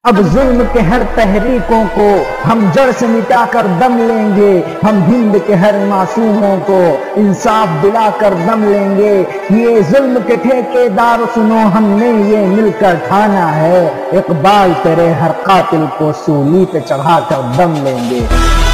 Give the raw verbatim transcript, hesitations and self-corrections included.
अब जुल्म के हर तहरीकों को हम जड़ से मिटाकर दम लेंगे। हम हिंद के हर मासूमों को इंसाफ दिलाकर दम लेंगे। ये जुल्म के ठेकेदार सुनो, हमने ये मिलकर ठाना है, इकबाल तेरे हर कातिल को सूली पे चढ़ाकर दम लेंगे।